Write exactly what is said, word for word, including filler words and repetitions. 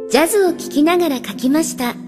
ジャズを聴きながら書きました。